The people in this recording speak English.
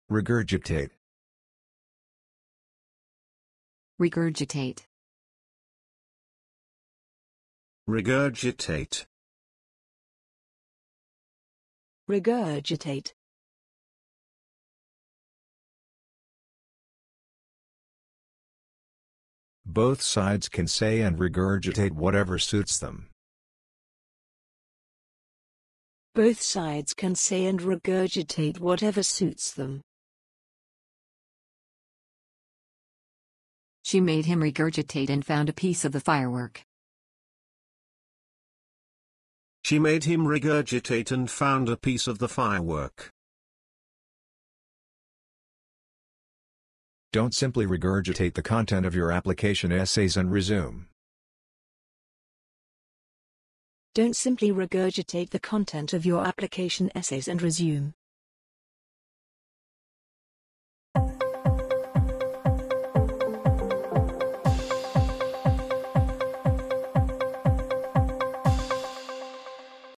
Regurgitate. Regurgitate. Regurgitate. Regurgitate. Both sides can say and regurgitate whatever suits them. Both sides can say and regurgitate whatever suits them. She made him regurgitate and found a piece of the firework. She made him regurgitate and found a piece of the firework. Don't simply regurgitate the content of your application essays and resume. Don't simply regurgitate the content of your application essays and resume.